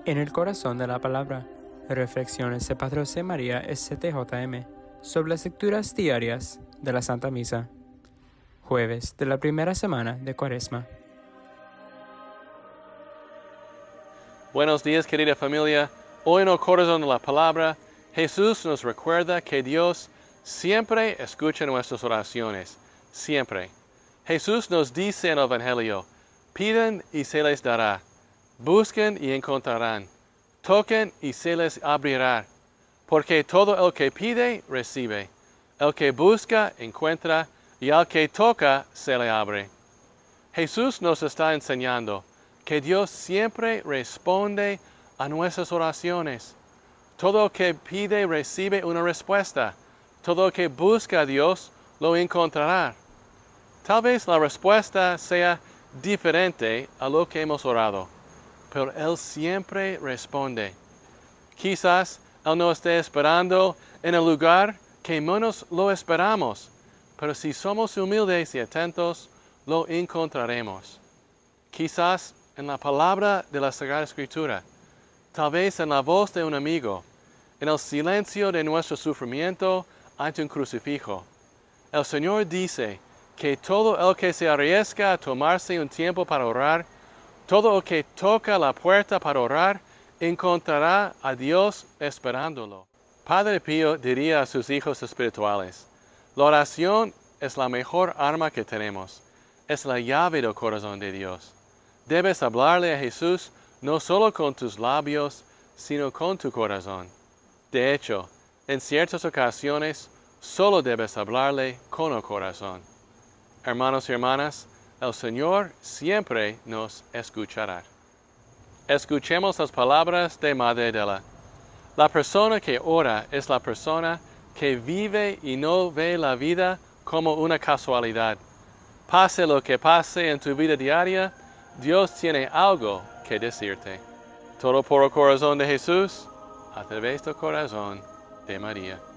En el Corazón de la Palabra, Reflexiones de José María SCTJM sobre las lecturas diarias de la Santa Misa. Jueves de la primera semana de Cuaresma. Buenos días, querida familia. Hoy en el Corazón de la Palabra, Jesús nos recuerda que Dios siempre escucha nuestras oraciones. Siempre. Jesús nos dice en el Evangelio: piden y se les dará. Busquen y encontrarán. Toquen y se les abrirá. Porque todo el que pide, recibe. El que busca, encuentra. Y al que toca, se le abre. Jesús nos está enseñando que Dios siempre responde a nuestras oraciones. Todo el que pide, recibe una respuesta. Todo el que busca a Dios, lo encontrará. Tal vez la respuesta sea diferente a lo que hemos orado, pero Él siempre responde. Quizás Él no esté esperando en el lugar que menos lo esperamos, pero si somos humildes y atentos, lo encontraremos. Quizás en la palabra de la Sagrada Escritura, tal vez en la voz de un amigo, en el silencio de nuestro sufrimiento ante un crucifijo. El Señor dice que todo el que se arriesga a tomarse un tiempo para orar, todo el que toca la puerta para orar, encontrará a Dios esperándolo. Padre Pío diría a sus hijos espirituales: la oración es la mejor arma que tenemos, es la llave del corazón de Dios. Debes hablarle a Jesús no solo con tus labios, sino con tu corazón. De hecho, en ciertas ocasiones, solo debes hablarle con el corazón. Hermanos y hermanas, el Señor siempre nos escuchará. Escuchemos las palabras de Madre Adela. La persona que ora es la persona que vive y no ve la vida como una casualidad. Pase lo que pase en tu vida diaria, Dios tiene algo que decirte. Todo por el corazón de Jesús, a través del corazón de María.